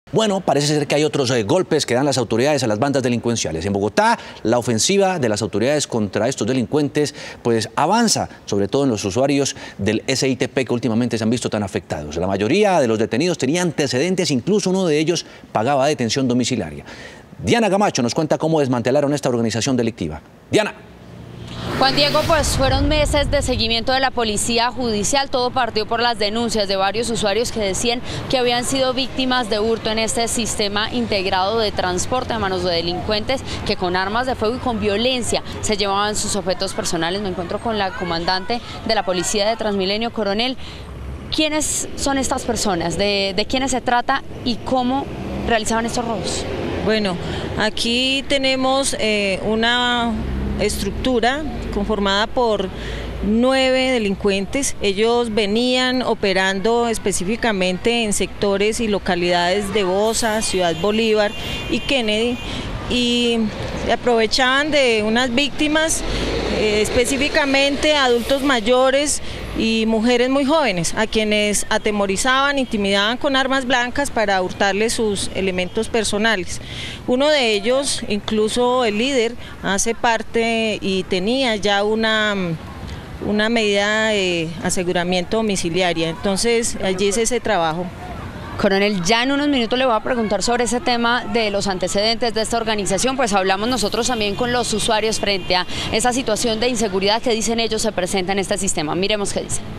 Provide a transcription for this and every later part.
Bueno, parece ser que hay otros golpes que dan las autoridades a las bandas delincuenciales. En Bogotá, la ofensiva de las autoridades contra estos delincuentes pues avanza, sobre todo en los usuarios del SITP que últimamente se han visto tan afectados. La mayoría de los detenidos tenían antecedentes, incluso uno de ellos pagaba detención domiciliaria. Diana Camacho nos cuenta cómo desmantelaron esta organización delictiva. Diana. Juan Diego, pues fueron meses de seguimiento de la policía judicial, todo partió por las denuncias de varios usuarios que decían que habían sido víctimas de hurto en este sistema integrado de transporte a manos de delincuentes que con armas de fuego y con violencia se llevaban sus objetos personales. Me encuentro con la comandante de la policía de Transmilenio, coronel. ¿Quiénes son estas personas? ¿De quiénes se trata y cómo realizaban estos robos? Bueno, aquí tenemos una estructura conformada por 9 delincuentes. Ellos venían operando específicamente en sectores y localidades de Bosa, Ciudad Bolívar y Kennedy, y se aprovechaban de unas víctimas, específicamente adultos mayores y mujeres muy jóvenes, a quienes atemorizaban, intimidaban con armas blancas para hurtarles sus elementos personales. Uno de ellos, incluso el líder, hace parte y tenía ya una medida de aseguramiento domiciliaria. Entonces allí es ese trabajo. Coronel, ya en unos minutos le voy a preguntar sobre ese tema de los antecedentes de esta organización, pues hablamos nosotros también con los usuarios frente a esa situación de inseguridad que dicen ellos se presenta en este sistema. Miremos qué dicen.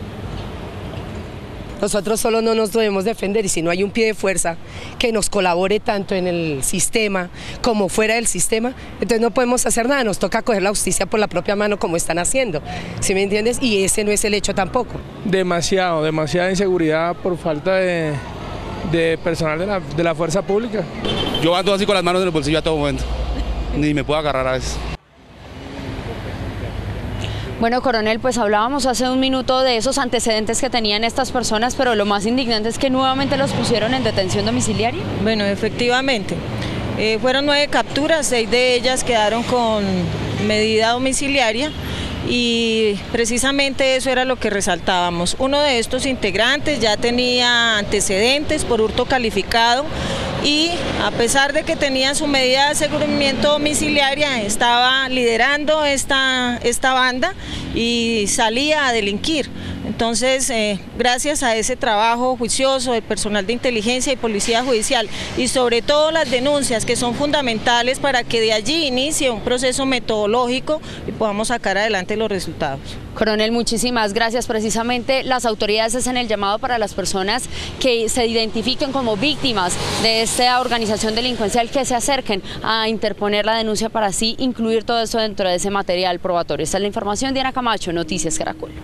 Nosotros solo no nos debemos defender, y si no hay un pie de fuerza que nos colabore tanto en el sistema como fuera del sistema, entonces no podemos hacer nada, nos toca coger la justicia por la propia mano como están haciendo, ¿sí me entiendes? Y ese no es el hecho tampoco. Demasiada inseguridad por falta de personal de la fuerza pública. Yo ando así con las manos en el bolsillo a todo momento, ni me puedo agarrar a veces. Bueno, coronel, pues hablábamos hace un minuto de esos antecedentes que tenían estas personas, pero lo más indignante es que nuevamente los pusieron en detención domiciliaria. Bueno, efectivamente, fueron 9 capturas, 6 de ellas quedaron con medida domiciliaria. Y precisamente eso era lo que resaltábamos. Uno de estos integrantes ya tenía antecedentes por hurto calificado y a pesar de que tenía su medida de aseguramiento domiciliaria, estaba liderando esta banda y salía a delinquir. Entonces, gracias a ese trabajo juicioso del personal de inteligencia y policía judicial y sobre todo las denuncias que son fundamentales para que de allí inicie un proceso metodológico y podamos sacar adelante los resultados. Coronel, muchísimas gracias. Precisamente las autoridades hacen el llamado para las personas que se identifiquen como víctimas de esta organización delincuencial que se acerquen a interponer la denuncia para así incluir todo esto dentro de ese material probatorio. Esta es la información. Diana Camacho, Noticias Caracol.